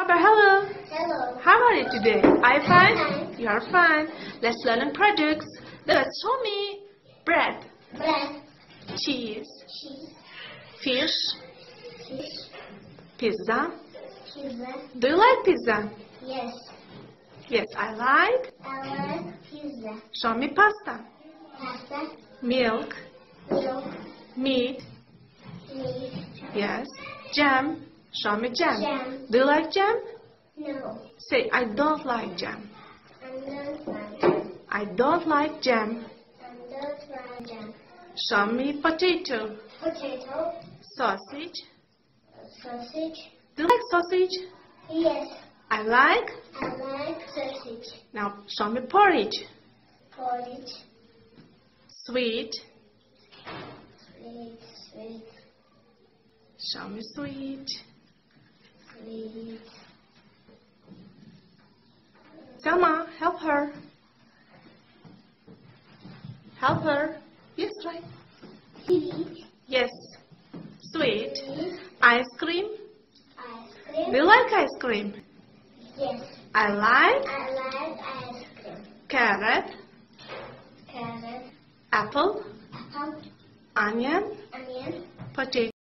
Nushaba, hello. Hello. How are you today? Are you fine? Fine. You are fine. Let's learn products. Let's show me bread, Bread. cheese, Cheese. fish, Fish. pizza. Pizza. Do you like pizza? Yes. Yes, I like. I like pizza. Show me pasta, Pasta. milk, Milk. meat. Meat. Yes, jam. Show me jam. Jam. Do you like jam? No. Say, I don't like jam. I don't like jam. I don't like jam. I don't like jam. Show me potato, Potato. sausage. Sausage. Do you like sausage? Yes. I like. I like sausage. Now show me porridge. Porridge. Sweet. Sweet. Sweet. Show me sweet. Sweet. Selma, help her. Help her. Yes, right. Sweet. Yes. Sweet. Sweet. Ice cream. Ice cream. Do you like ice cream? Yes. I like. I like ice cream. Carrot. Carrot. Apple. Apple. Onion. Onion. Potato.